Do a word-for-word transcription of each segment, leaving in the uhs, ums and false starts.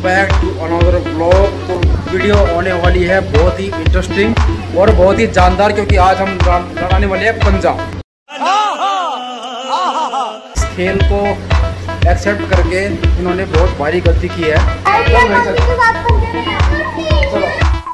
Back to another blog. तो video होने वाली है बहुत ही इंटरेस्टिंग और बहुत ही जानदार, क्योंकि आज हम लड़ाने वाले हैं पंजा। इस खेल को एक्सेप्ट करके इन्होंने बहुत भारी गलती की है। चलो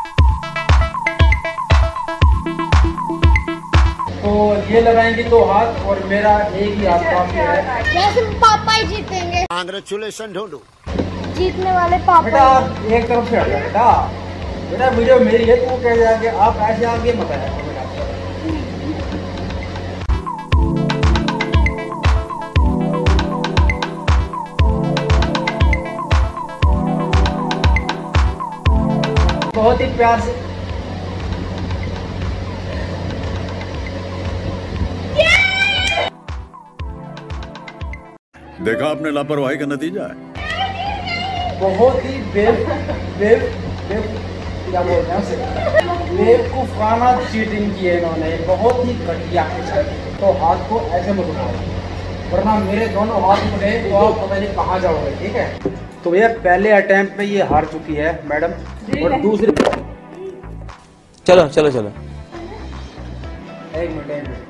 तो ये लगाएंगे दो हाथ और मेरा एक ही हाथ काफी है। पापा ही जीतेंगे। कांग्रेचुलेशन ढूंढू जीतने वाले पापा। बेटा आप एक तरफ से हट जा बेटा। बेटा वीडियो मेरी है, तू कह जाके आप ऐसे आगे मत आया बेटा। बहुत ही प्यार से देखा आपने लापरवाही का नतीजा है। बहुत ही बेव बेव बेव क्या बोलते हैं उसे, बेवकूफाना चीटिंग की है इन्होंने, बहुत ही घटिया। तो हाथ को ऐसे मत उठाओ, वरना मेरे दोनों हाथ उठे तो आप पता नहीं कहाँ जाओगे। ठीक है, तो भैया पहले अटेम्प्ट में ये हार चुकी है मैडम, और दूसरे चलो चलो चलो एक मिनट एक मिनट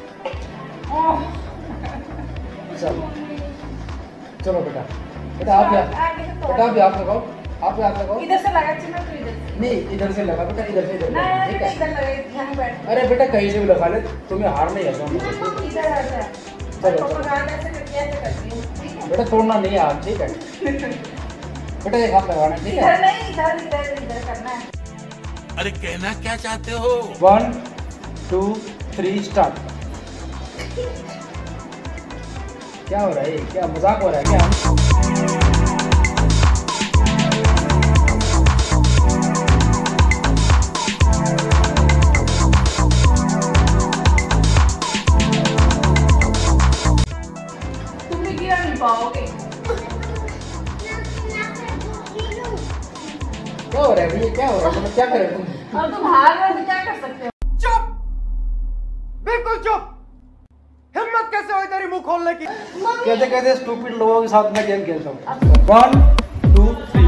चलो चलो बेटा बेटा आप बेटा आप हाथ लगाओ, आप हाथ लगाओ। इधर से लगा चिन्ह तो इधर से नहीं, इधर से लगा बेटा, इधर से इधर। नहीं नहीं इधर लगे यहाँ बैठ। अरे बेटा कहीं से भी लगा ले, तुम्हें हार नहीं है। इधर आ जा। चलो पापा गाना ऐसे करके ऐसे करती हूँ, ठीक है? बेटा तोड़ना नहीं है हाथ, ठीक है बेटा एक हाथ लगाना, ठीक इधर है। नहीं इधर इधर इधर करना है। अरे कहना क्या चाहते हो? One two three start. क्या हो रहा है, क्या मजाक हो रहा है क्या? तुम गिरा नहीं पाओगे। क्या हो रहा है भैया, क्या हो रहा है? मतलब क्या करें तुम? अब तुम हार रहे हो तो क्या कर सकते हो? चुप, बिल्कुल चुप। हिम्मत कैसे हुई तेरी मुंह खोलने की? कहते कहते स्टूपिड लोगों के साथ मैं गेम खेलता हूँ। One two three.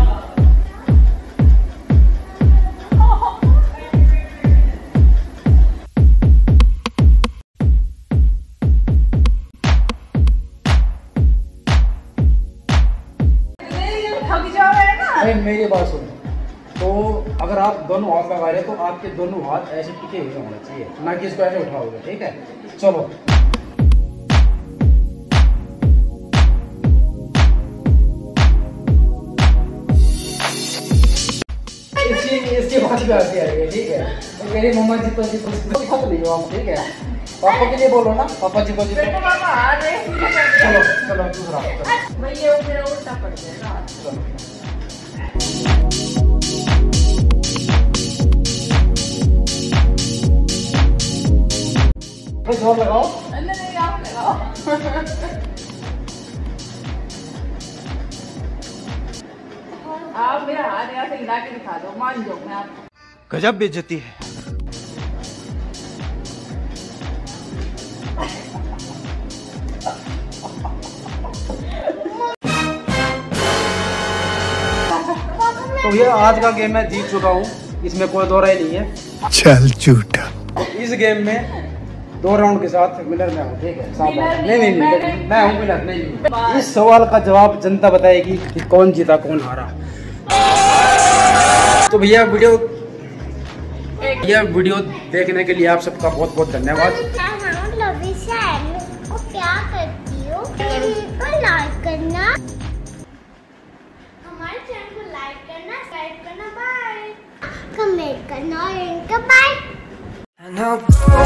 थक जाओगे ना। अरे मेरी बात सुनो, तो अगर आप दोनों हाथ लगा रहे तो आपके दोनों हाथ ऐसे टिके हुए होने चाहिए, ना कि इसको ऐसे उठाओगे। ठीक है, चलो इसकी इसकी बात भी आती है। ठीक है, तो मेरी मम्मा जी तो जी तो खत नहीं हो आप। ठीक है, पापा के लिए बोलो ना, पापा जी को जी। बेटा पापा हार रहे हैं। चलो चलो दूसरा भैया मेरा उल्टा पड़ जाएगा। चलो। बस और लगाओ। नहीं नहीं आप लगाओ। आप मेरा हाथ यहाँ से हिला के दिखा दो, मान जाओ मैं आप। गजब बेइज्जती है। तो ये आज का गेम मैं जीत चुका हूँ, इसमें कोई दो राय नहीं है। चल झूठा। इस गेम में दो राउंड के साथ विनर मैं हूँ। ठीक है, साफ विनर बात। नहीं नहीं मैं- नहीं मैं हूँ विनर। नहीं नहीं, इस सवाल का जवाब जनता बताएगी कि कौन जीता कौन हारा। तो भैया वीडियो यह वीडियो देखने के लिए आप सबका बहुत बहुत धन्यवाद। प्यार करती हूँ, को लाइक करना, हमारे चैनल को लाइक करना, सब्सक्राइब करना, बाय, कमेंट करना और इनका बाय।